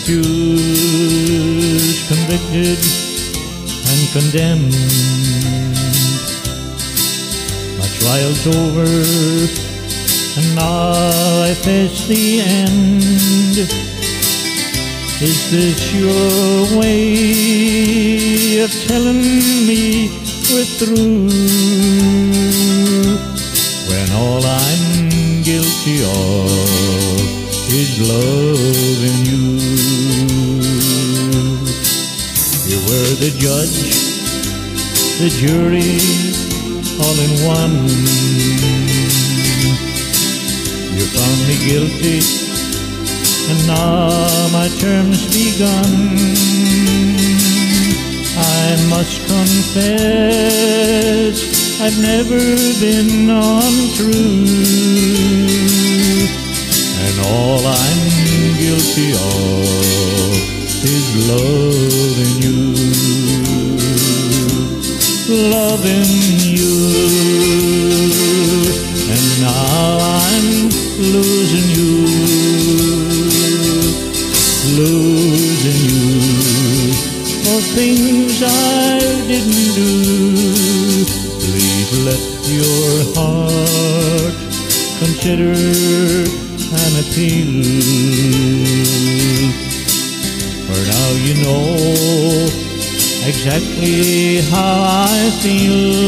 accused, convicted, and condemned. My trial's over, and now I face the end. Is this your way of telling me we're through, when all I'm guilty of is loving you? You were the judge, the jury, all in one. You found me guilty, and now my term's begun. I must confess I've never been untrue, and all I'm guilty of is loving you. Loving you, and now I'm losing you. Losing you for things I didn't do. Please let your heart consider an appeal, for now you know exactly how I feel.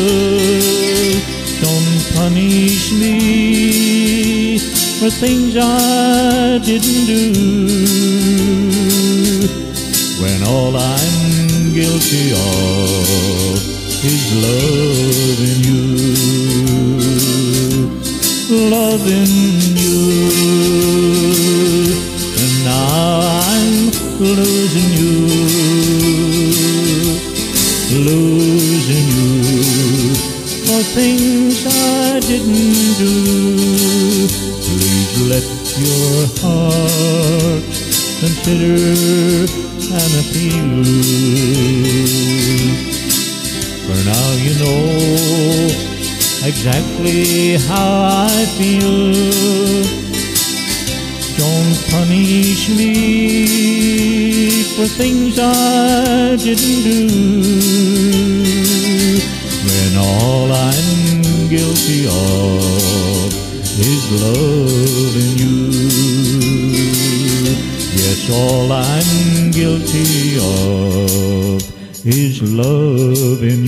Don't punish me for things I didn't do, when all I'm guilty of is loving you. Loving you, and now I'm losing you. Losing you for things I didn't do. Please let your heart consider an appeal, for now you know exactly how I feel. Don't punish me for things I didn't do, when all I'm guilty of is loving you. Yes, all I'm guilty of is loving